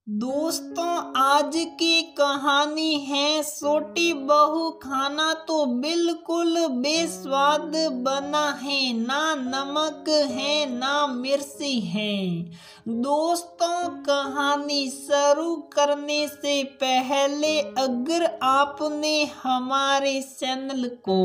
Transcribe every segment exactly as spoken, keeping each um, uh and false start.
दोस्तों, आज की कहानी है छोटी बहू। खाना तो बिल्कुल बेस्वाद बना है, ना नमक है ना मिर्ची है। दोस्तों, कहानी शुरू करने से पहले अगर आपने हमारे चैनल को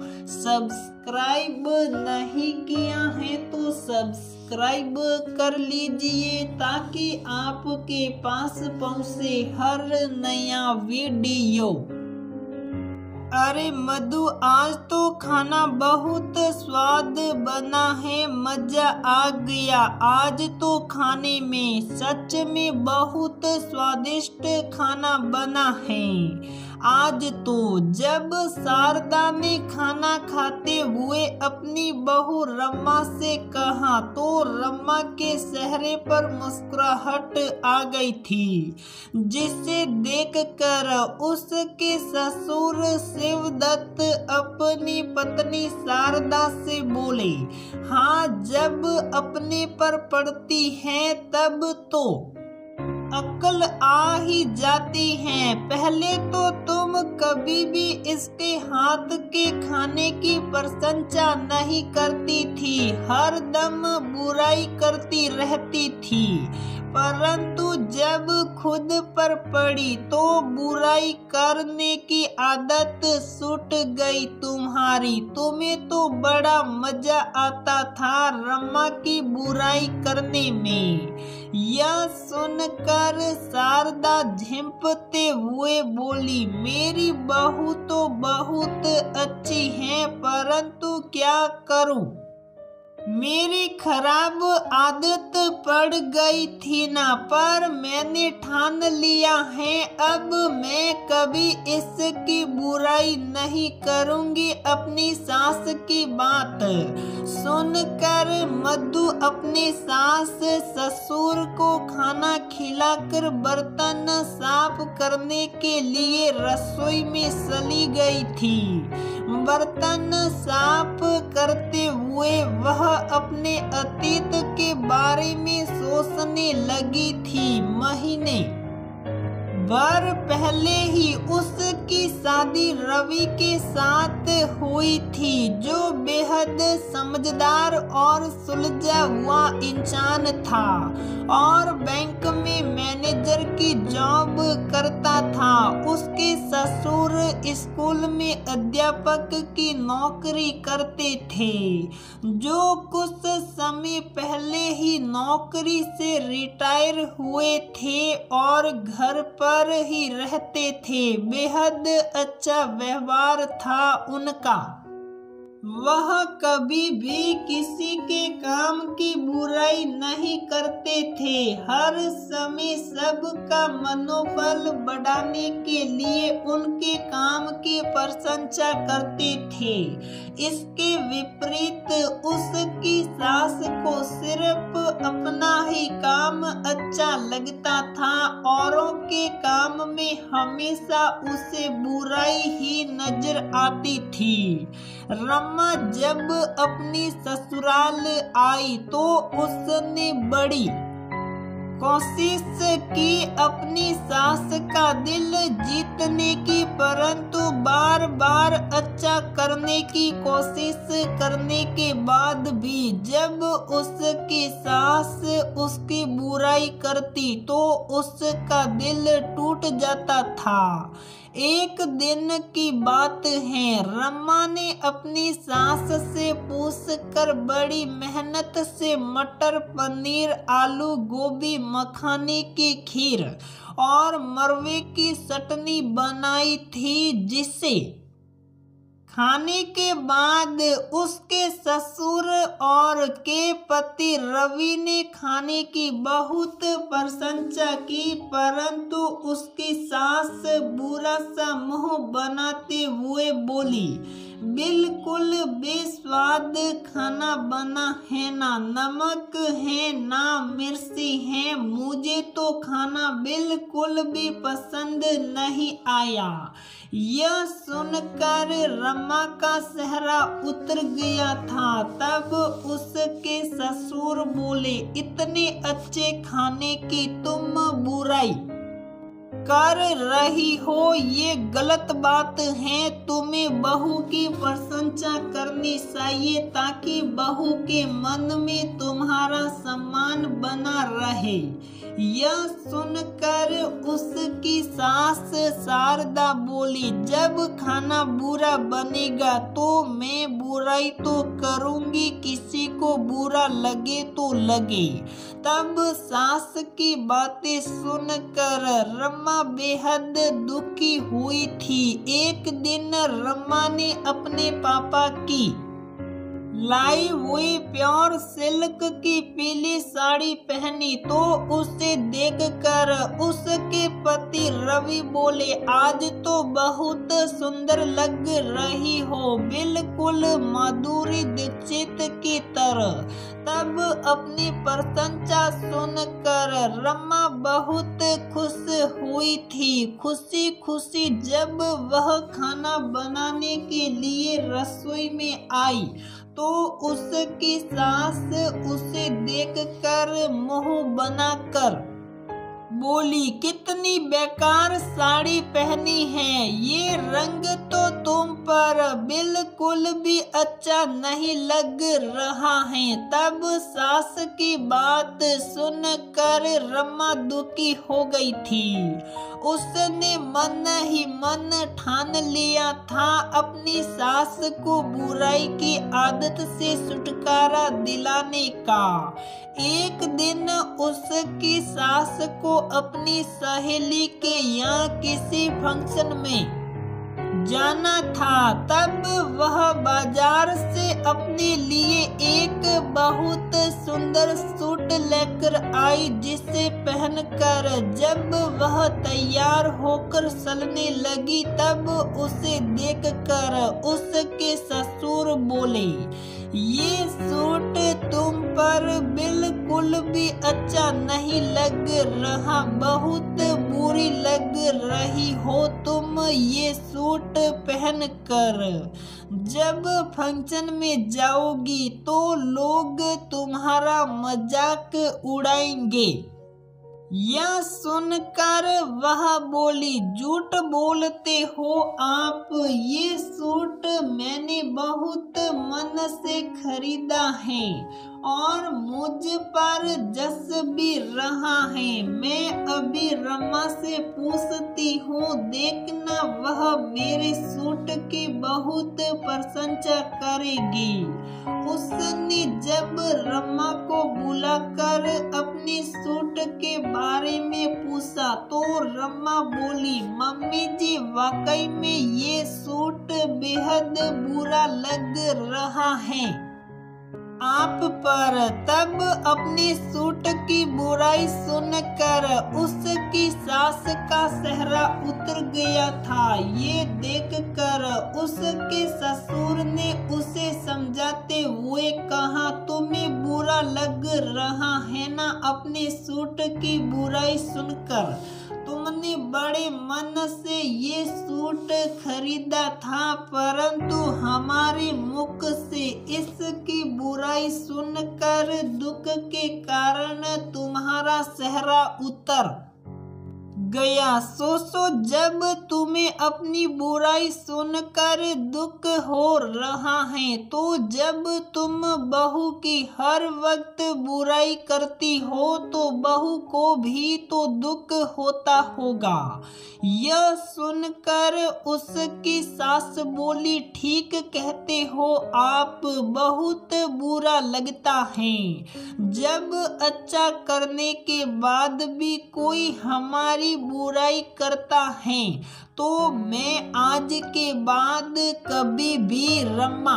सब्सक्राइब नहीं किया है तो सब्सक्राइब कर लीजिए ताकि आपके पास पहुंचे हर नया वीडियो। अरे मधु, आज तो खाना बहुत स्वाद बना है, मजा आ गया। आज तो खाने में सच में बहुत स्वादिष्ट खाना बना है। आज तो जब शारदा ने खाना खाते हुए अपनी बहू रमा से कहा तो रमा के चेहरे पर मुस्कुराहट आ गई थी, जिसे देखकर उसके ससुर शिवदत्त अपनी पत्नी शारदा से बोले, हाँ, जब अपने पर पड़ती है तब तो अक्ल आ ही जाती है। पहले तो तुम कभी भी इसके हाथ के खाने की प्रशंसा नहीं करती थी, हर दम बुराई करती रहती थी, परंतु जब खुद पर पड़ी तो बुराई करने की आदत छूट गई तुम्हारी। तुम्हें तो बड़ा मजा आता था रमा की बुराई करने में। यह सुनकर शारदा झिंपते हुए बोली, मेरी बहू तो बहुत अच्छी है, परंतु क्या करूं, मेरी खराब आदत पड़ गई थी ना, पर मैंने ठान लिया है अब मैं कभी इसकी बुराई नहीं करूंगी। अपनी सास की बात सुनकर मधु अपने सास ससुर को खाना खिलाकर बर्तन साफ करने के लिए रसोई में चली गई थी। बर्तन साफ करते हुए वह अपने अतीत के बारे में सोचने लगी थी। महीने भर पहले ही उसकी शादी रवि के साथ हुई थी, जो बेहद समझदार और सुलझा हुआ इंसान था और बैंक में मैनेजर की जॉब करता था। उसके ससुर स्कूल में अध्यापक की नौकरी करते थे, जो कुछ समय पहले ही नौकरी से रिटायर हुए थे और घर पर ही रहते थे। बेहद अच्छा व्यवहार था उनका। वह कभी भी किसी के काम की बुराई नहीं करते थे, हर समय सबका मनोबल बढ़ाने के लिए उनके काम की प्रशंसा करते थे। इसके विपरीत उसकी सास को सिर्फ अपना ही काम अच्छा लगता था, औरों के काम में हमेशा उसे बुराई ही नजर आती थी। रमा जब अपनी ससुराल आई तो उसने बड़ी कोशिश की अपनी सास का दिल जीतने की, परंतु बार बार अच्छा करने की कोशिश करने के बाद भी जब उसकी सास उसकी बुराई करती तो उसका दिल टूट जाता था। एक दिन की बात है, रमा ने अपनी सास से पूछकर बड़ी मेहनत से मटर पनीर, आलू गोभी, मखाने की खीर और मरवे की चटनी बनाई थी, जिसे खाने के बाद उसके ससुर और के पति रवि ने खाने की बहुत प्रशंसा की, परंतु उसकी सास बुरा सा मुंह बनाते हुए बोली, बिल्कुल बेस्वाद खाना बना है, ना नमक है ना मिर्ची है, मुझे तो खाना बिल्कुल भी पसंद नहीं आया। यह सुनकर रमा का चेहरा उतर गया था। तब उसके ससुर बोले, इतने अच्छे खाने की तुम बुराई बुराई कर रही हो, ये गलत बात है। तुम्हें बहू की प्रशंसा करनी चाहिए ताकि बहू के मन में तुम्हारा सम्मान बना रहे। यह सुनकर उसकी सास शारदा बोली, जब खाना बुरा बनेगा तो मैं बुराई तो करूंगी, किसी को बुरा लगे तो लगे। तब सास की बातें सुनकर रमा बेहद दुखी हुई थी। एक दिन रमा ने अपने पापा की लाई हुई प्योर सिल्क की पीली साड़ी पहनी तो उसे देखकर उसके पति रवि बोले, आज तो बहुत सुंदर लग रही हो, बिल्कुल माधुरी दीक्षित की तरह। तब अपनी प्रशंसा सुनकर रमा बहुत खुश हुई थी। खुशी खुशी जब वह खाना बनाने के लिए रसोई में आई तो उसकी सास उसे देखकर मुंह बनाकर बोली, कितनी बेकार साड़ी पहनी है, ये रंग तो तुम पर बिल्कुल भी अच्छा नहीं लग रहा है। तब सास की बात सुनकर रमा दुखी हो गई थी। उसने मन ही मन ठान लिया था अपनी सास को बुराई की आदत से छुटकारा दिलाने का। एक दिन उसकी सास को अपनी सहेली के यहाँ किसी फंक्शन में जाना था। तब वह बाजार से अपने लिए एक बहुत सुंदर सूट लेकर आई, जिसे पहनकर जब वह तैयार होकर चलने लगी तब उसे देखकर उसके ससुर बोले, ये सूट तुम पर बिल्कुल भी अच्छा नहीं लग रहा, बहुत बुरी लग रही हो तुम ये सूट पहनकर। जब फंक्शन में जाओगी तो लोग तुम्हारा मजाक उड़ाएंगे। यह सुनकर वह बोली, झूठ बोलते हो आप, ये सूट मैंने बहुत मन से खरीदा है और मुझ पर जस भी रहा है। मैं अभी रमा से पूछती हूँ, देखना वह मेरे सूट की बहुत प्रशंसा करेगी। उसने जब रमा को बुलाकर अपने सूट के बारे में पूछा तो रमा बोली, मम्मी जी वाकई में ये सूट बेहद बुरा लग रहा है आप पर। तब अपनी सूट की बुराई सुनकर उसकी सास का चेहरा उतर गया था। ये देखकर उसके ससुर ने उसे समझाते हुए कहा, तुम्हें बुरा लग रहा है ना अपने सूट की बुराई सुनकर। तुमने बड़े मन से ये सूट खरीदा था, परंतु हमारे मुख से इसकी बुराई सुनकर दुख के कारण तुम्हारा चेहरा उतर गया। सोचो, जब तुम्हें अपनी बुराई सुनकर दुख हो रहा है तो जब तुम बहू की हर वक्त बुराई करती हो तो बहू को भी तो दुख होता होगा। यह सुनकर उसकी सास बोली, ठीक कहते हो आप, बहुत बुरा लगता है जब अच्छा करने के बाद भी कोई हमारी बुराई करता है। तो मैं आज के बाद कभी भी रमा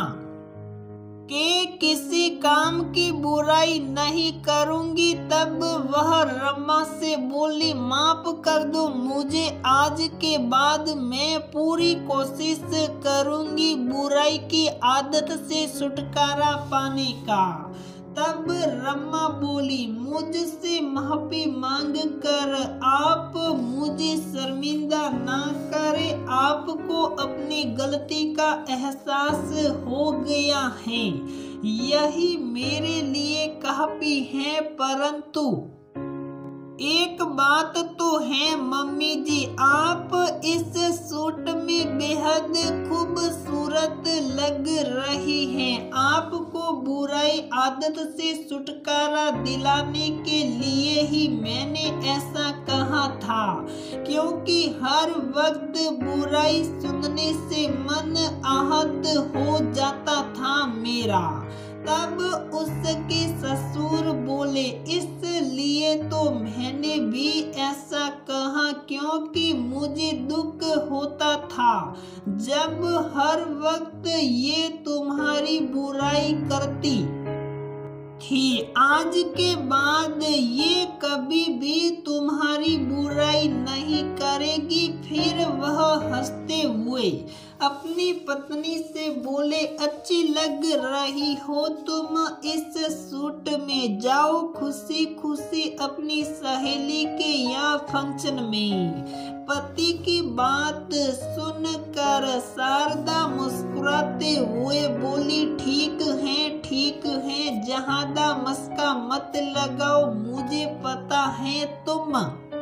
के किसी काम की बुराई नहीं करूंगी। तब वह रमा से बोली, माफ कर दो मुझे, आज के बाद मैं पूरी कोशिश करूंगी बुराई की आदत से छुटकारा पाने का। तब रमा बोली, मुझसे माफी मांग कर आप मुझे शर्मिंदा ना करें, आपको अपनी गलती का एहसास हो गया है, यही मेरे लिए काफी है। परंतु एक बात तो तो हैं मम्मी जी, आप इस सूट में बेहद खूबसूरत लग रही हैं। आपको बुराई आदत से छुटकारा दिलाने के लिए ही मैंने ऐसा कहा था, क्योंकि हर वक्त बुराई सुनने से मन आहत हो जाता था मेरा। तब उसके ससुर बोले, इसलिए तो मैंने भी ऐसा कहा, क्योंकि मुझे दुख होता था जब हर वक्त ये तुम्हारी बुराई करती थी। आज के बाद ये कभी भी तुम्हारी बुराई नहीं करेगी। फिर वह हंसते हुए अपनी पत्नी से बोले, अच्छी लग रही हो तुम इस सूट में, जाओ खुशी खुशी अपनी सहेली के यहाँ फंक्शन में। पति की बात सुनकर शारदा मुस्कुराते हुए बोली, ठीक है ठीक है, ज्यादा मस्का मत लगाओ, मुझे पता है तुम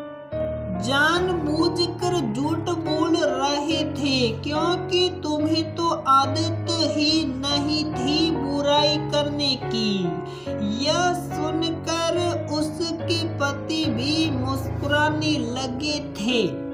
जानबूझकर झूठ बोल रहे थे, क्योंकि तुम्हें तो आदत ही नहीं थी बुराई करने की। यह सुनकर उसके पति भी मुस्कुराने लगे थे।